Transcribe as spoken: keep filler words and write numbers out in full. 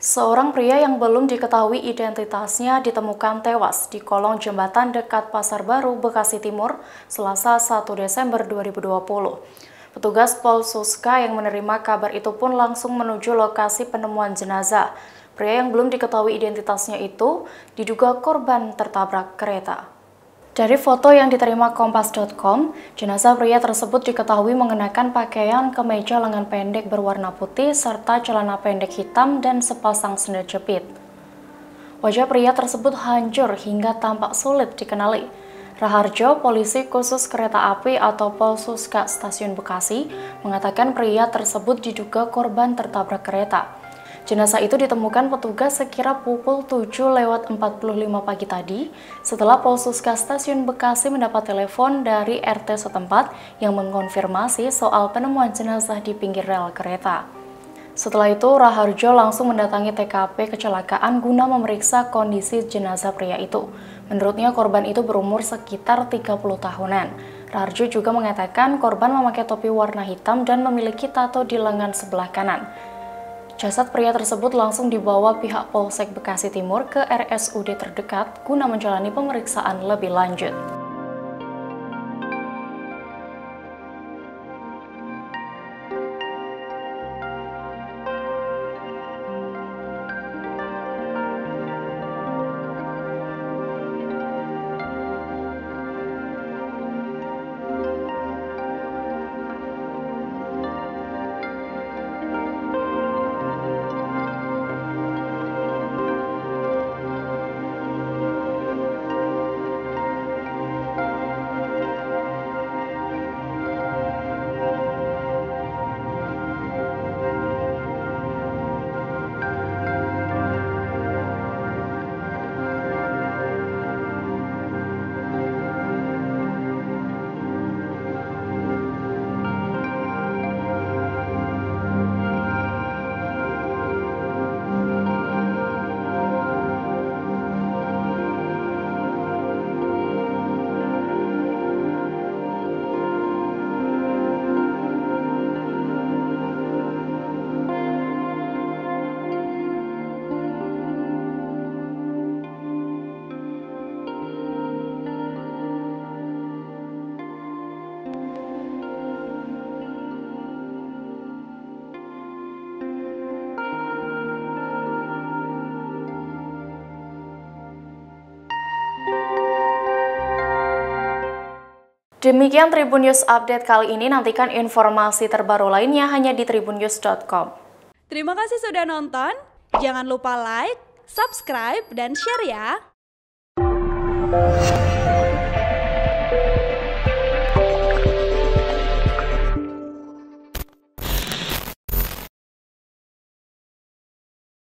Seorang pria yang belum diketahui identitasnya ditemukan tewas di kolong jembatan dekat Pasar Baru, Bekasi Timur, Selasa satu Desember dua ribu dua puluh. Petugas Polsuska yang menerima kabar itu pun langsung menuju lokasi penemuan jenazah. Pria yang belum diketahui identitasnya itu diduga korban tertabrak kereta. Dari foto yang diterima kompas titik com, jenazah pria tersebut diketahui mengenakan pakaian kemeja lengan pendek berwarna putih serta celana pendek hitam dan sepasang sendal jepit. Wajah pria tersebut hancur hingga tampak sulit dikenali. Raharjo, polisi khusus kereta api atau Polsuska Stasiun Bekasi, mengatakan pria tersebut diduga korban tertabrak kereta. Jenazah itu ditemukan petugas sekira pukul tujuh lewat empat puluh lima pagi tadi setelah Polsuska Stasiun Bekasi mendapat telepon dari R T setempat yang mengonfirmasi soal penemuan jenazah di pinggir rel kereta. Setelah itu, Raharjo langsung mendatangi T K P kecelakaan guna memeriksa kondisi jenazah pria itu. Menurutnya korban itu berumur sekitar tiga puluh tahunan. Raharjo juga mengatakan korban memakai topi warna hitam dan memiliki tato di lengan sebelah kanan. Jasad pria tersebut langsung dibawa pihak Polsek Bekasi Timur ke R S U D terdekat guna menjalani pemeriksaan lebih lanjut. Demikian Tribun News Update kali ini, nantikan informasi terbaru lainnya hanya di tribun news dot com. Terima kasih sudah nonton, jangan lupa like, subscribe, dan share ya!